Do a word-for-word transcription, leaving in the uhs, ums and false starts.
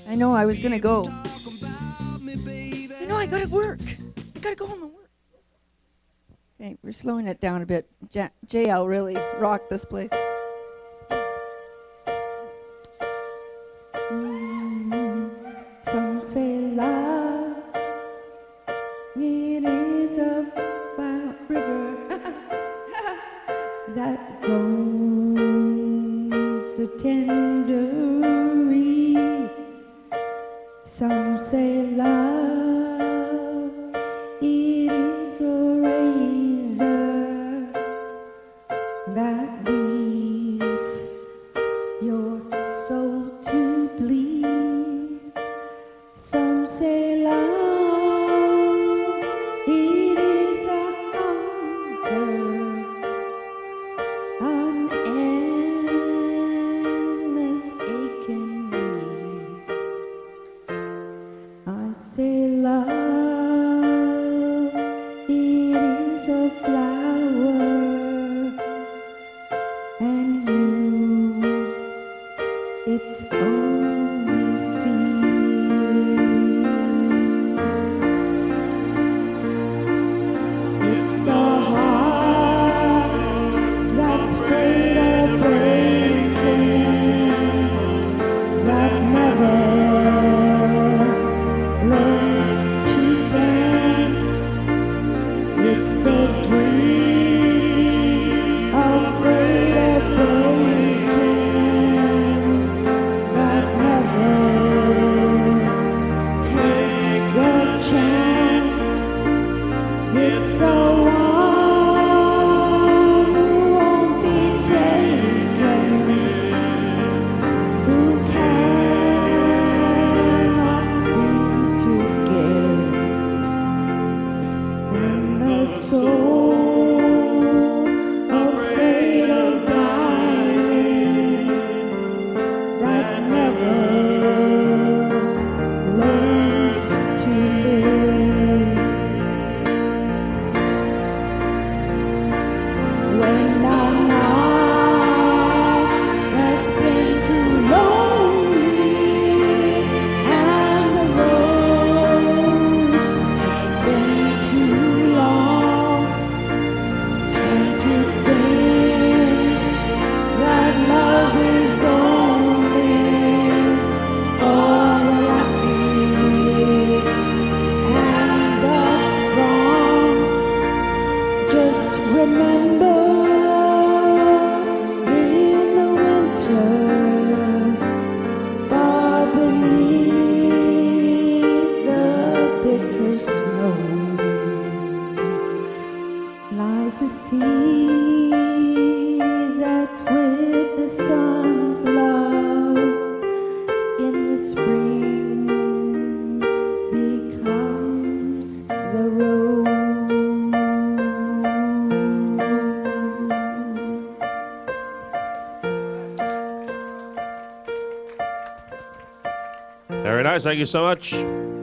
I know I was gonna go. You know I gotta work. I gotta go home and work. Okay, we're slowing it down a bit. J, J L really rocked this place. Mm, some say love, it is a flat river that grows a tender reed. Some say love, it is a razor that leaves your soul to bleed. Some say love, it is a hunger, an endless aching need. I say love, it is a flower, and you, its only seed. It's a heart that's afraid of breaking, that never learns to dance. It's the dream, afraid of breaking, that never takes the chance. It's the one who won't be taken, who cannot seem to give. When the soul afraid of dying, that never learns to live. When the night has been too lonely and the rose has been too long, and you think that love is only for the lucky and the strong, just remember, in the winter, far beneath the bitter snows, lies a seed that's with the sun's love. In the spring becomes the rose. Very nice. Thank you so much.